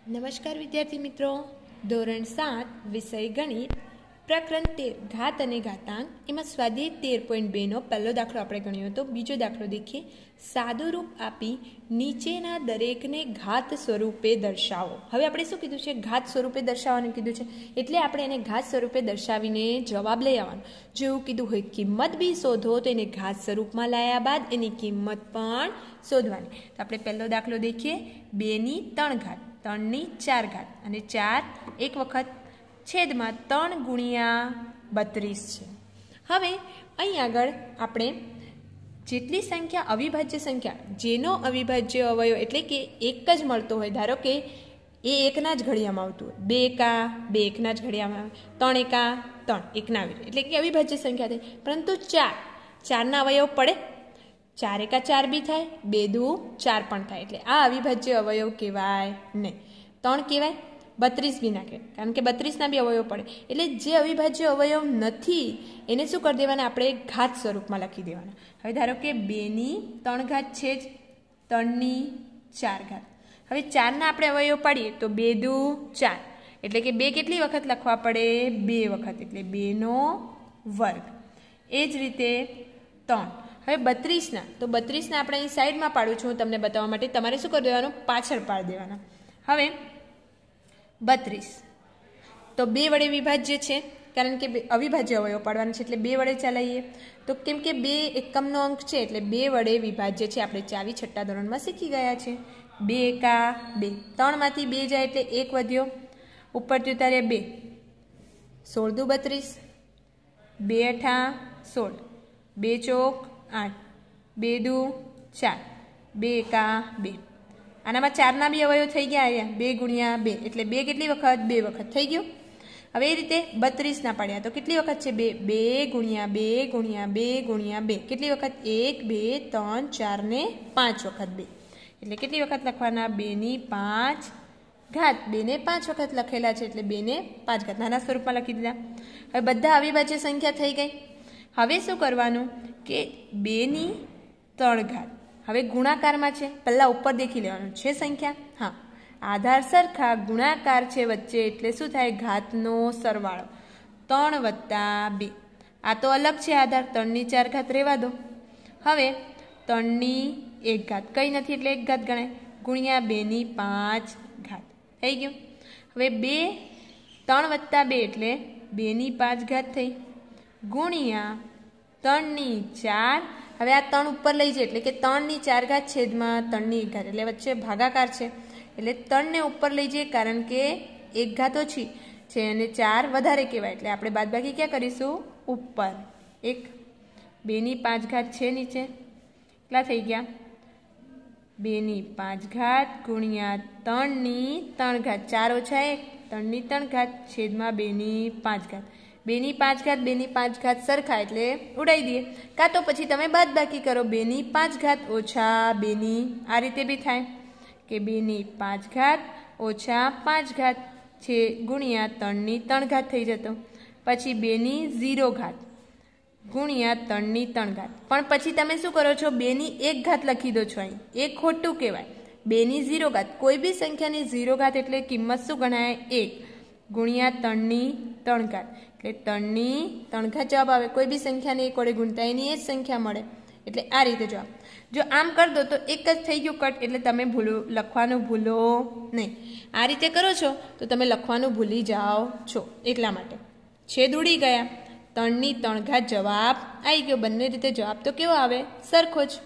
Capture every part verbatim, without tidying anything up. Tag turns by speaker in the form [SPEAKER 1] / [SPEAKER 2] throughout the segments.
[SPEAKER 1] નમસ્કાર વિદ્યાર્થી મિત્રો, ધોરણ સાત વિષય ગણિત પ્રકરણ તેર ઘાત અને ઘાતાંક એમાં સ્વાધ્યાય તેર પોઈન્ટ બેનો પહેલો દાખલો આપણે ગણ્યો હતો. બીજો દાખલો દેખીએ. સાદું રૂપ આપી નીચેના દરેકને ઘાત સ્વરૂપે દર્શાવો. હવે આપણે શું કીધું છે? ઘાત સ્વરૂપે દર્શાવવાનું કીધું છે, એટલે આપણે એને ઘાત સ્વરૂપે દર્શાવીને જવાબ લઈ આવવાનો. જો એવું કીધું હોય કિંમત બી શોધો, તો એને ઘાત સ્વરૂપમાં લાયા બાદ એની કિંમત પણ શોધવાની. તો આપણે પહેલો દાખલો દેખીએ. બેની ત્રણ ઘાત, ત્રણની ચાર ઘાત અને ચાર એક વખત છેદમાં ત્રણ ગુણ્યા બત્રીસ છે. હવે અહીં આગળ આપણે જેટલી સંખ્યા અવિભાજ્ય સંખ્યા જેનો અવિભાજ્ય અવયવ એટલે કે એક જ મળતો હોય, ધારો કે એ એકના જ ઘડિયામાં આવતું હોય, બે એકા બે એકના જ ઘડિયામાં આવે, ત્રણ એકા ત્રણ એકના આવે, એટલે કે અવિભાજ્ય સંખ્યા થઈ. પરંતુ ચાર ચારના અવયવ પડે, ચાર એકા ચાર બી થાય, બે દુ ચાર પણ થાય, એટલે આ અવિભાજ્ય અવયવ કહેવાય નહીં. ત્રણ કહેવાય, બત્રીસ બી ના કહેવાય, કારણ કે બત્રીસના બી અવયવ પડે. એટલે જે અવિભાજ્ય અવયવ નથી એને શું કરી દેવાના? આપણે ઘાત સ્વરૂપમાં લખી દેવાના. હવે ધારો કે બેની ત્રણ ઘાત છે જ, ત્રણની ચાર ઘાત. હવે ચારના આપણે અવયવ પાડીએ તો બે દુ ચાર, એટલે કે બે કેટલી વખત લખવા પડે? બે વખત, એટલે બેનો વર્ગ. એ જ રીતે ત્રણ. હવે બત્રીસના, તો બત્રીસના આપણે અહીં સાઈડમાં પાડું છું હું તમને બતાવવા માટે. તમારે શું કરી દેવાનું? પાછળ પાડી દેવાના. હવે બત્રીસ તો બે વડે વિભાજ્ય છે, કારણ કે અવિભાજ્ય અવયવ પાડવાનું છે, એટલે બે વડે ચલાવીએ. તો કેમ કે બે એકમનો અંક છે એટલે બે વડે વિભાજ્ય છે. આપણે ચાવી છઠ્ઠા ધોરણમાં શીખી ગયા છે. બે એકા બે, ત્રણમાંથી બે જાય એટલે એક વધ્યો, ઉપરથી ઉતારે બે, સોળ દુ બત્રીસ, બે અઠા સોળ, બે ચોક આઠ, બે દુ ચાર, બે એકા બે. આનામાં ચારના બી અવયવ થઈ ગયા અહીંયા, બે ગુણ્યા બે, એટલે બે કેટલી વખત? બે વખત થઈ ગયું. હવે એ રીતે બત્રીસના પાડ્યા તો કેટલી વખત છે? બે બે ગુણ્યા બે ગુણ્યા બે ગુણ્યા બે, કેટલી વખત? એક બે ત્રણ ચાર ને પાંચ વખત બે, એટલે કેટલી વખત લખવાના? બેની પાંચ ઘાત. બેને પાંચ વખત લખેલા છે એટલે બેને પાંચ ઘાત નાના સ્વરૂપમાં લખી દીધા. હવે બધા અવિભાજ્ય સંખ્યા થઈ ગઈ. હવે શું કરવાનું કે બેની ત્રણ ઘાત હવે ગુણાકારમાં છે, પહેલાં ઉપર દેખી લેવાનું છે સંખ્યા. હા, આધાર સરખા ગુણાકાર છે વચ્ચે, એટલે શું થાય? ઘાતનો સરવાળો. ત્રણ વત્તા બે, આ તો અલગ છે આધાર, ત્રણની ચાર ઘાત રહેવા દો. હવે ત્રણની એક ઘાત કંઈ નથી એટલે એક ઘાત ગણાય, ગુણ્યા બેની પાંચ ઘાત થઈ ગયું. હવે બે ત્રણ વત્તા બે એટલે બેની પાંચ ઘાત થઈ, ગુણ્યા ત્રણની ચાર. હવે આ ત્રણ ઉપર લઈ જાય એટલે કે ત્રણની ચાર ઘાત છેદમાં ત્રણની એક ઘાત, એટલે વચ્ચે ભાગાકાર છે એટલે ત્રણને ઉપર લઈ જઈએ, કારણ કે એક ઘાત ઓછી છે અને ચાર વધારે કહેવાય, એટલે આપણે બાદબાકી ક્યાં કરીશું? ઉપર. એક બેની પાંચ ઘાત છે નીચે, કેટલા થઈ ગયા? બેની પાંચ ઘાત ગુણ્યા ત્રણની ત્રણ ઘાત, ચાર ઓછા એક, ત્રણની ત્રણ ઘાત છેદમાં બેની પાંચ ઘાત. બેની પાંચ ઘાત બેની પાંચ ઘાત સરખા એટલે ઉડાવી દઈએ, કાં તો પછી તમે બાદબાકી કરો. બેની પાંચ ઘાત ઓછા બેની, આ રીતે બી થાય કે બેની પાંચ ઘાત ઓછા પાંચ ઘાત છે ગુણ્યા ત્રણની ત્રણ ઘાત થઈ જતો. પછી બેની ઝીરો ઘાત ગુણ્યા ત્રણની ત્રણ ઘાત, પણ પછી તમે શું કરો છો? બેની એક ઘાત લખી દો છો. અહીં એક ખોટું કહેવાય. બેની ઝીરો ઘાત, કોઈ બી સંખ્યાની ઝીરો ઘાત એટલે કિંમત શું ગણાય? એક, ગુણ્યા ત્રણની ત્રણ ઘાત, એટલે ત્રણની ત્રણ ઘાત જવાબ આવે. કોઈ બી સંખ્યાને એક વડે ગુણતા એની એ જ સંખ્યા મળે, એટલે આ રીતે જવાબ. જો આમ કરી દો તો એક જ થઈ ગયું કટ, એટલે તમે ભૂલો લખવાનું ભૂલો નહીં. આ રીતે કરો છો તો તમે લખવાનું ભૂલી જાઓ છો, એટલા માટે છેદ ઉડી ગયા. ત્રણની ત્રણ ઘાત જવાબ આવી ગયો. બંને રીતે જવાબ તો કેવો આવે? સરખો જ.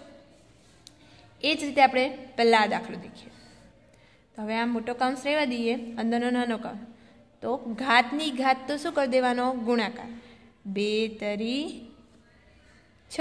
[SPEAKER 1] એ જ રીતે આપણે પહેલાં આ દાખલો દેખીએ. તો હવે આ મોટો કૌંસ રહેવા દઈએ, અંદરનો નાનો કૌંસ. તો ઘાતની ઘાત તો શું કરી દેવાનો? ગુણાકાર. બે તરી છ,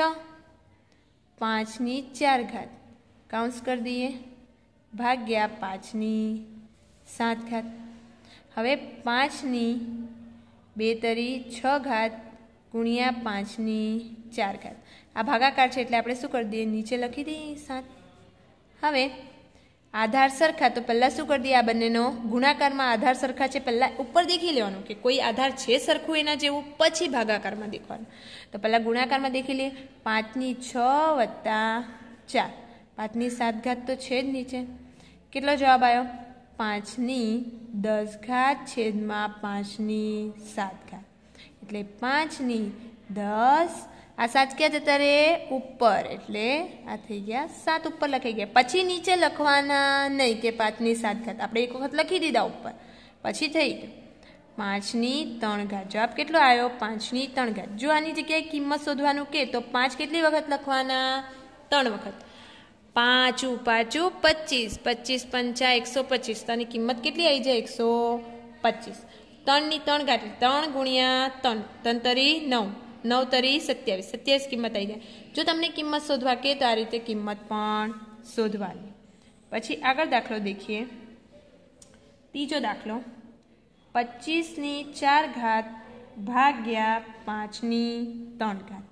[SPEAKER 1] પાંચની ચાર ઘાત કાઉન્સ કરી દઈએ, ભાગ્યા પાંચની સાત ઘાત. હવે પાંચની બે તરી છ ઘાત ગુણ્યા પાંચની ચાર ઘાત. આ ભાગાકાર છે એટલે આપણે શું કરી દઈએ? નીચે લખી દઈએ સાત. હવે આધાર સરખા, તો પહેલાં શું કરી દઈએ? આ બંનેનો ગુણાકારમાં આધાર સરખા છે, પહેલાં ઉપર દેખી લેવાનું કે કોઈ આધાર છે સરખું એના જેવું, પછી ભાગાકારમાં દેખવાનું. તો પહેલાં ગુણાકારમાં દેખી લઈએ. પાંચની છ વત્તા ચાર, પાંચની સાત ઘાત તો છે જ નીચે, કેટલો જવાબ આવ્યો? પાંચની દસ ઘાત છેદમાં પાંચની સાત ઘાત એટલે પાંચની દસ આ સાત ક્યાં જતા રે ઉપર એટલે આ થઈ ગયા સાત ઉપર લખાઈ ગયા પછી નીચે લખવાના નહીં કે પાંચની સાત ઘાત આપણે એક વખત લખી દીધા ઉપર પછી થઈ ગયું પાંચની ત્રણ ઘાત જવાબ કેટલો આવ્યો પાંચની ત્રણ ઘાત જો આની જગ્યાએ કિંમત શોધવાનું કે તો પાંચ કેટલી વખત લખવાના ત્રણ વખત પાંચું પાંચું પચીસ પચીસ પંચા એકસો પચીસ તો આની કિંમત કેટલી આવી જાય એકસો પચીસ ત્રણની ત્રણ ઘાત ત્રણ ગુણ્યા ત્રણ ત્રણ તરી નવ નવ તરી સત્યાવીસ સત્યાવીસ કિંમત આવી જાય જો તમને કિંમત શોધવા કે તો આ રીતે કિંમત પણ શોધવાની પછી આગળ દાખલો દેખીએ ત્રીજો દાખલો પચીસની ચાર ઘાત ભાગ્યા પાંચની ત્રણ ઘાત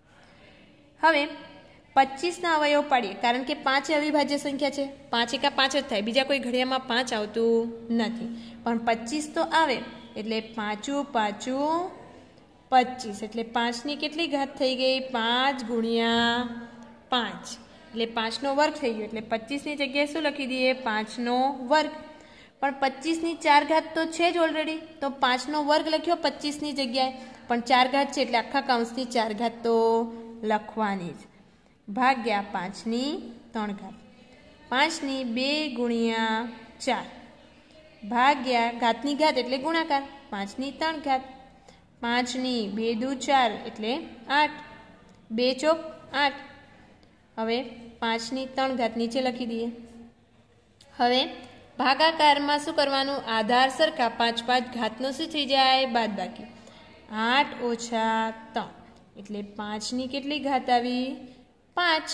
[SPEAKER 1] હવે પચીસના અવયવ પાડીએ કારણ કે પાંચ અવિભાજ્ય સંખ્યા છે પાંચ એકા પાંચ જ થાય બીજા કોઈ ઘડિયામાં પાંચ આવતું નથી પણ પચીસ તો આવે એટલે પાંચું પાંચું પચીસ એટલે પાંચની કેટલી ઘાત થઈ ગઈ પાંચ ગુણ્યા પાંચ એટલે પાંચનો વર્ગ થઈ ગયો એટલે પચીસની જગ્યાએ શું લખી દઈએ પાંચનો વર્ગ પણ પચીસની ચાર ઘાત તો છે જ ઓલરેડી તો પાંચનો વર્ગ લખ્યો પચીસની જગ્યાએ પણ ચાર ઘાત છે એટલે આખા કૌંસની ચાર ઘાત તો લખવાની જ ભાગ્યા પાંચની ત્રણ ઘાત પાંચની બે ગુણ્યા ચાર ભાગ્યા ઘાતની ઘાત એટલે ગુણાકાર પાંચની ત્રણ ઘાત પાંચની બે દુ ચાર એટલે આઠ બે ચોક આઠ હવે પાંચની ત્રણ ઘાત નીચે લખી દઈએ હવે ભાગાકારમાં શું કરવાનું આધાર સરખા પાંચ પાંચ ઘાતનો શું થઈ જાય બાદ બાકી આઠ ઓછા ત્રણ એટલે પાંચની કેટલી ઘાત આવી પાંચ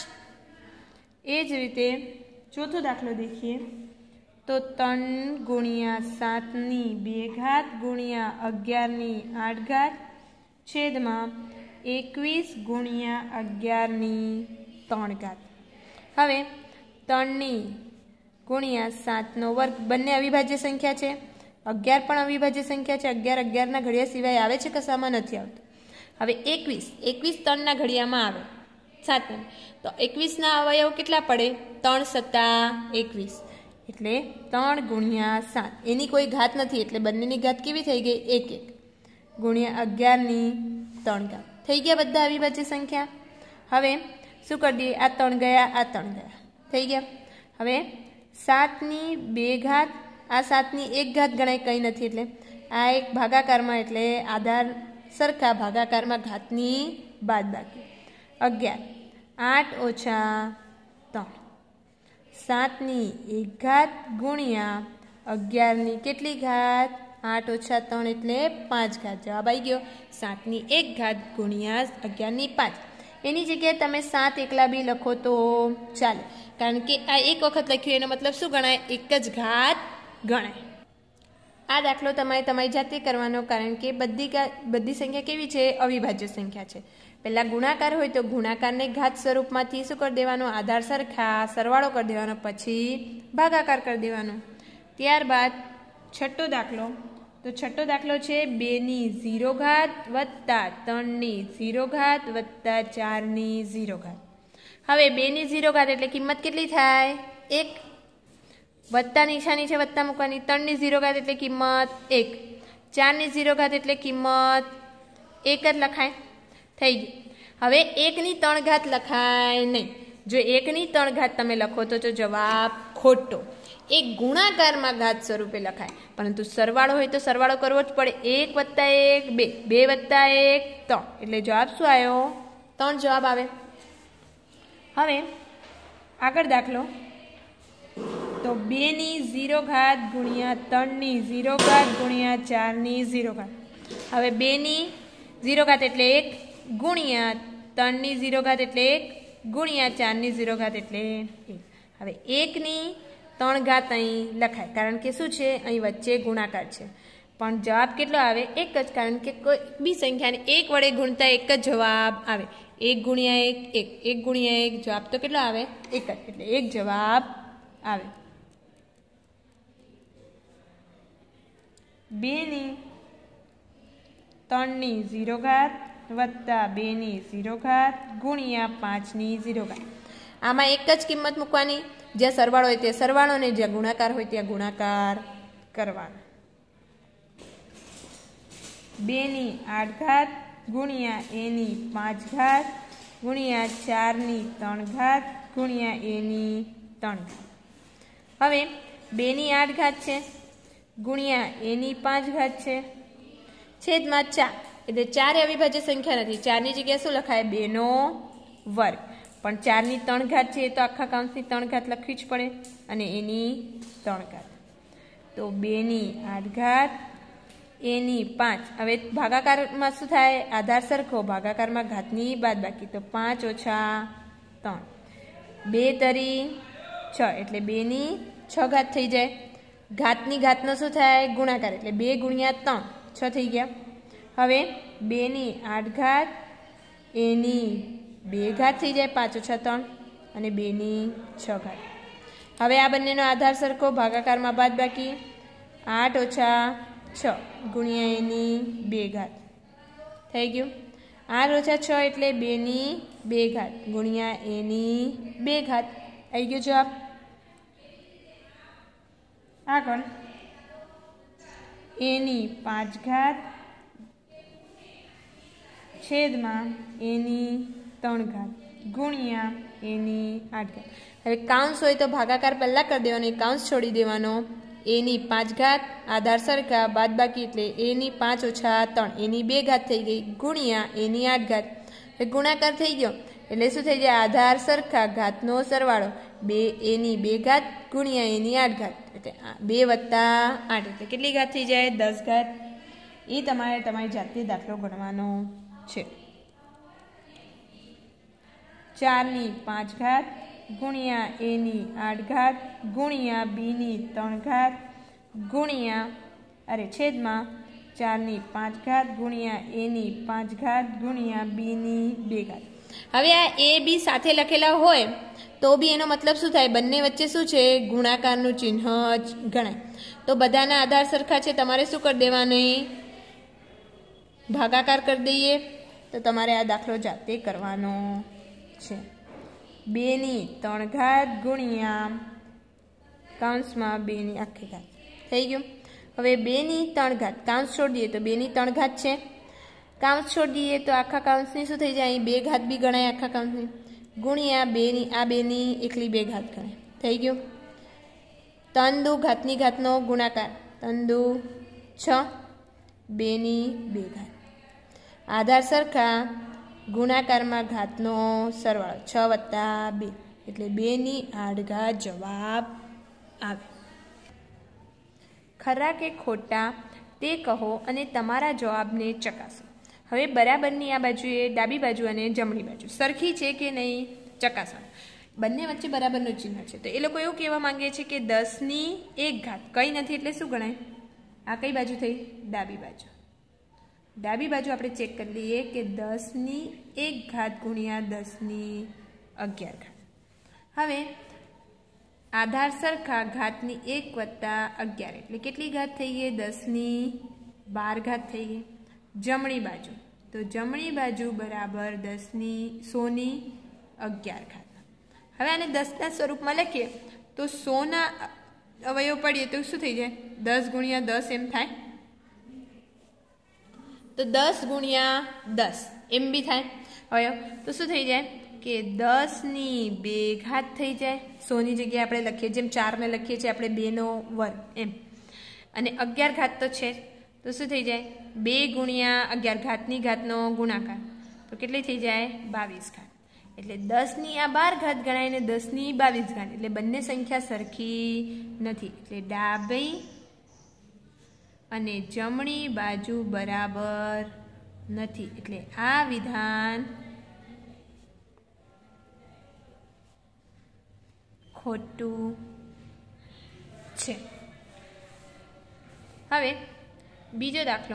[SPEAKER 1] એ જ રીતે ચોથો દાખલો દેખીએ તો ત્રણ ગુણ્યા સાતની બે ઘાત ગુણ્યા અગિયારની આઠ ઘાત છેદમાં એકવીસ ગુણ્યા અગિયારની ત્રણ ઘાત હવે ત્રણની ગુણ્યા સાતનો વર્ગ બંને અવિભાજ્ય સંખ્યા છે અગિયાર પણ અવિભાજ્ય સંખ્યા છે અગિયાર અગિયારના ઘડિયા સિવાય આવે છે કશામાં નથી આવતું હવે એકવીસ એકવીસ ત્રણના ઘડિયામાં આવે સાત તો એકવીસના અવયવ કેટલા પડે ત્રણ સત્તા એકવીસ એટલે ત્રણ ગુણ્યા સાત એની કોઈ ઘાત નથી એટલે બંનેની ઘાત કેવી થઈ ગઈ એક એક ગુણ્યા અગિયારની ત્રણ ઘાત થઈ ગયા બધા અવિભાજ્ય સંખ્યા હવે શું કરી દઈએ આ ત્રણ ગયા આ ત્રણ ગયા થઈ ગયા હવે સાતની બે ઘાત આ સાતની એક ઘાત ગણાય કંઈ નથી એટલે આ એક ભાગાકારમાં એટલે આધાર સરખા ભાગાકારમાં ઘાતની બાદ બાકી અગિયાર આઠ ઓછા ત્રણ સાતની એક ઘાત ગુણ્યા અગિયારની કેટલી ઘાત આઠ ઓછા ત્રણ એટલે પાંચ ઘાત જવાબ આવી ગયો સાતની એક ઘાત ગુણ્યા અગિયારની પાંચ એની જગ્યાએ તમે સાત એકલા બી લખો તો ચાલે કારણ કે આ એક વખત લખ્યું એનો મતલબ શું ગણાય એક જ ઘાત ગણાય આ દાખલો તમારે તમારી જાતે કરવાનો કારણ કે બધી બધી સંખ્યા કેવી છે અવિભાજ્ય સંખ્યા છે પહેલાં ગુણાકાર હોય તો ગુણાકારને ઘાત સ્વરૂપમાંથી શું કરી દેવાનો આધાર સરખા સરવાળો કરી દેવાનો પછી ભાગાકાર કરી દેવાનો ત્યારબાદ છઠ્ઠો દાખલો તો છઠ્ઠો દાખલો છે બેની ઝીરો ઘાત વત્તા ત્રણની ઝીરો ઘાત વત્તા ચારની ઝીરો ઘાત હવે બેની ઝીરો ઘાત એટલે કિંમત કેટલી થાય એક વત્તા નિશાની છે વત્તા મૂકવાની ત્રણની ઝીરો ઘાત એટલે કિંમત એક ચારની ઝીરો ઘાત એટલે કિંમત એક જ લખાય થઈ ગયું હવે એકની ત્રણ ઘાત લખાય નહીં જો એકની ત્રણ ઘાત તમે લખો તો જવાબ ખોટો એક ગુણાકારમાં ઘાત સ્વરૂપે લખાય પરંતુ સરવાળો હોય તો સરવાળો કરવો જ પડે એક વત્તા એક બે બે વત્તા એક ત્રણ એટલે જવાબ શું આવ્યો ત્રણ જવાબ આવે હવે આગળ દાખલો તો બેની ઝીરો ઘાત ગુણ્યા ત્રણની ઝીરો ઘાત ગુણ્યા ચારની ઝીરો ઘાત હવે બેની ઝીરો ઘાત એટલે એક ગુણ્યા ત્રણની ઝીરો ઘાત એટલે એક ગુણ્યા ચારની ઝીરો ઘાત એટલે એક હવે એકની ત્રણ ઘાત અહીં લખાય કારણ કે શું છે અહીં વચ્ચે ગુણાકાર છે પણ જવાબ કેટલો આવે એક જ કારણ કે કોઈ બી સંખ્યાને એક વડે ગુણતા એક જ જવાબ આવે એક ગુણ્યા એક એક એક ગુણ્યા એક જવાબ તો કેટલો આવે એક જ એટલે એક જવાબ આવે બેની ત્રણની ઝીરો ઘાત વત્તા બેની ઝીરો ઘાત ગુણ્યા પાંચની ઝીરો ઘાત આમાં એક જ કિંમત મૂકવાની જ્યાં સરવાળો હોય ત્યાં સરવાળો ને જ્યાં ગુણાકાર હોય ત્યાં ગુણાકાર કરવાનો. બેની આઠ ઘાત ગુણ્યા એની પાંચ ઘાત ગુણ્યા ચારની ત્રણ ઘાત ગુણ્યા એની ત્રણ ઘાત. હવે બેની આઠ ઘાત છે ગુણ્યા એની પાંચ ઘાત છે છેદમાં ચાર, એટલે ચાર અવિભાજ્ય સંખ્યા નથી. ચારની જગ્યાએ શું લખાય? બેનો વર્ગ. પણ ચારની ત્રણ ઘાત છે તો આખા કાઉન્સની ત્રણ ઘાત લખવી જ પડે અને એની ત્રણ ઘાત. તો બેની આઠ ઘાત એની પાંચ. હવે ભાગાકારમાં શું થાય? આધાર સરખો, ભાગાકારમાં ઘાતની બાદ બાકી. તો પાંચ ઓછા ત્રણ, બે તરી છ, એટલે બેની છ ઘાત થઈ જાય. ઘાતની ઘાતનો શું થાય? ગુણાકાર, એટલે બે ગુણ્યા ત્રણ, છ થઈ ગયા. હવે બેની આઠ ઘાત એની બે ઘાત થઈ જાય, પાંચ ઓછા ત્રણ, અને બેની છ ઘાત. હવે આ બંનેનો આધાર સરખો, ભાગાકારમાં બાદ બાકી. આઠ ઓછા છ ગુણ્યા એની બે ઘાત થઈ ગયું. આઠ ઓછા છ એટલે બેની બે ઘાત ગુણ્યા એની બે ઘાત આવી ગયો જવાબ. આગળ એની પાંચ ઘાત છેદમાં એની ત્રણ ઘાત ગુણ્યા એની આઠ ઘાત. હવે કાઉન્સ હોય તો ભાગાકાર પહેલાં કરી દેવાનો, કાઉન્સ છોડી દેવાનો. એની પાંચ ઘાત આધાર સરખા બાદ બાકી, એટલે એની પાંચ ઓછા ત્રણ, એની બે ઘાત થઈ ગઈ ગુણ્યા એની આઠ ઘાત. એ ગુણાકાર થઈ ગયો એટલે શું થઈ જાય? આધાર સરખા ઘાતનો સરવાળો, બે એની બે ઘાત ગુણ્યા એની આઠ ઘાત, એટલે બે વત્તા આઠ, એટલે કેટલી ઘાત થઈ જાય? દસ ઘાત. એ તમારે તમારી જાતે દાખલો ગણવાનો છે. ચારની પાંચ ઘાત ગુણ્યા એની આઠ ઘાત ગુણ્યા બીની ત્રણ ઘાત ગુણ્યા અરે છેદમાં ચારની પાંચ ઘાત ગુણ્યા એની પાંચ ઘાત ગુણ્યા બીની બે ઘાત. હવે આ એ બી સાથે લખેલા હોય તો બી એનો મતલબ શું થાય? બંને વચ્ચે શું છે? ગુણાકારનું ચિહ્ન જ ગણાય. તો બધાના આધાર સરખા છે, તમારે શું કરી દેવાનું? ભાગાકાર કરી દઈએ. તો તમારે આ દાખલો જાતે કરવાનો છે. બેની ત્રણ ઘાત ગુણ્યા કાઉન્સમાં બેની આખી ઘાત થઈ ગયું. હવે બેની ત્રણ ઘાત કાઉન્સ છોડી દઈએ તો બેની ત્રણ ઘાત છે. કાઉન્સ છોડી દઈએ તો આખા કાઉન્સની શું થઈ જાય? અહીં બે ઘાત બી ગણાય આખા કાઉન્સની ગુણ્યા બેની આ બેની એકલી બે ઘાત ગણાય. થઈ ગયું. ત્રણ દુ ઘાતની ઘાતનો ગુણાકાર, ત્રણ દુ છ, બેની બે ઘાત. આધાર સરખા, ગુણાકારમાં ઘાતનો સરવાળો, છ વત્તા બે, એટલે બેની આઠ ઘાત જવાબ આવે. ખરા કે ખોટા તે કહો અને તમારા જવાબને ચકાસો. હવે બરાબરની આ બાજુએ ડાબી બાજુ અને જમણી બાજુ સરખી છે કે નહીં ચકાસો. બંને વચ્ચે બરાબરનું ચિહ્ન છે. તો એ લોકો એવું કહેવા માંગે છે કે દસની એક ઘાત કંઈ નથી એટલે શું ગણાય? આ કઈ બાજુ થઈ? ડાબી બાજુ. ડાબી બાજુ આપણે ચેક કરી લઈએ કે દસની એક ઘાત ગુણ્યા દસની અગિયાર ઘાત. હવે આધાર સરખા, ઘાતની એક વત્તા અગિયાર, એટલે કેટલી ઘાત થઈ ગઈ? દસની બાર ઘાત થઈ ગઈ. જમણી બાજુ, તો જમણી બાજુ બરાબર દસની સોની અગિયાર ઘાત. હવે આને દસના સ્વરૂપમાં લખીએ તો સોના અવયવ પડીએ તો શું થઈ જાય? દસ ગુણ્યા દસ એમ થાય. તો દસ ગુણ્યા દસ એમ બી થાય અવયવ. તો શું થઈ જાય કે દસની બે ઘાત થઈ જાય. સોની જગ્યાએ આપણે લખીએ જેમ ચારને લખીએ છીએ આપણે બેનો વર્ગ એમ. અને અગિયાર ઘાત તો છે, તો શું થઈ જાય? બે ગુણ્યા અગિયાર ઘાતની ઘાતનો ગુણાકાર, તો કેટલી થઈ જાય? બાવીસ ઘાત. એટલે દસની આ બાર ઘાત ગણાય ને દસની બાવીસ ઘાત, એટલે બંને સંખ્યા સરખી નથી. એટલે ડાબી અને જમણી બાજુ બરાબર નથી. એટલે આ વિધાન ખોટું છે. હવે બીજો દાખલો,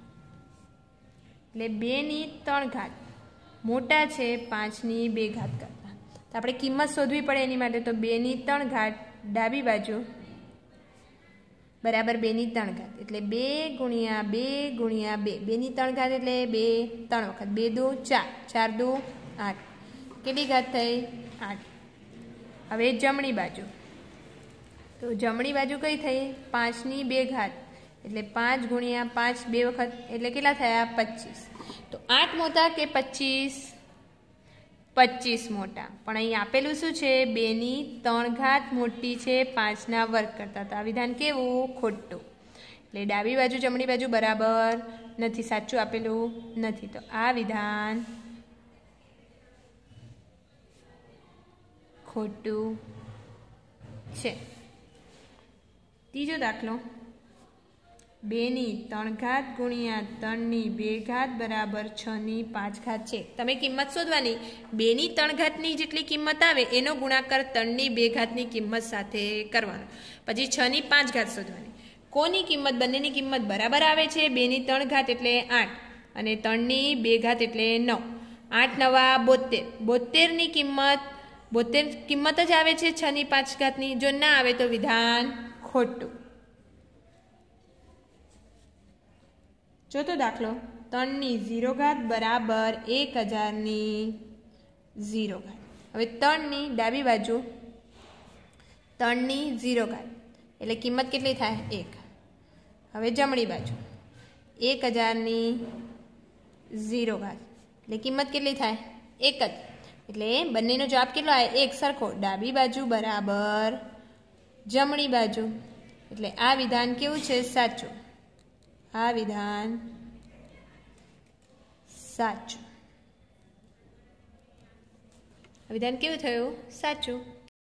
[SPEAKER 1] એટલે બેની ત્રણ ઘાત મોટા છે પાંચની બે ઘાત કરતાં. તો આપણે કિંમત શોધવી પડે એની માટે. તો બેની ત્રણ ઘાત ડાબી બાજુ બરાબર બેની ત્રણ ઘાત, એટલે બે ગુણ્યા બે ગુણ્યા બે. બેની ત્રણ ઘાત એટલે બે ત્રણ વખત, બે દુ ચાર, ચાર દુ આઠ. કેટલી ઘાત થઈ? આઠ. હવે જમણી બાજુ, તો જમણી બાજુ કઈ થઈ? પાંચની બે ઘાત એટલે પાંચ ગુણ્યા પાંચ બે વખત એટલે કેટલા થયા? પચીસ. તો આઠ મોટા કે પચીસ? પચીસ મોટા. પણ અહીં આપેલું શું છે? બેની ત્રણ ઘાત મોટી છે પાંચના વર્ગ કરતાં. તો આ વિધાન કેવું? ખોટું. એટલે ડાબી બાજુ જમણી બાજુ બરાબર નથી, સાચું આપેલું નથી. તો આ વિધાન ખોટું છે. ત્રીજો દાખલો, બેની ત્રણ ઘાત ગુણ્યા ત્રણની બે ઘાત બરાબર છની પાંચ ઘાત છે. તમે કિંમત શોધવાની. બેની ત્રણ ઘાતની જેટલી કિંમત આવે એનો ગુણાકાર ત્રણની બે ઘાતની કિંમત સાથે કરવાનો. પછી છની પાંચ ઘાત શોધવાની. કોની કિંમત? બંનેની કિંમત બરાબર આવે છે. બેની ત્રણ ઘાત એટલે આઠ અને ત્રણની બે ઘાત એટલે નવ. આઠ નવા બોતેર. બોતેરની કિંમત બોતેર કિંમત જ આવે છે છની પાંચ ઘાતની. જો ના આવે તો વિધાન ખોટું. ચોથો દાખલો, ત્રણની ઝીરો ઘાત બરાબર એક હજારની ઝીરો ઘાત. હવે ત્રણની ડાબી બાજુ ત્રણની ઝીરો ઘાત એટલે કિંમત કેટલી થાય? એક. હવે જમણી બાજુ એક હજારની ઝીરો ઘાત એટલે કિંમત કેટલી થાય? એક જ. એટલે બંનેનો જવાબ કેટલો આવે? એક સરખો. ડાબી બાજુ બરાબર જમણી બાજુ. એટલે આ વિધાન કેવું છે? સાચું. આ વિધાન સાચું. વિધાન કેવું થયું? સાચું.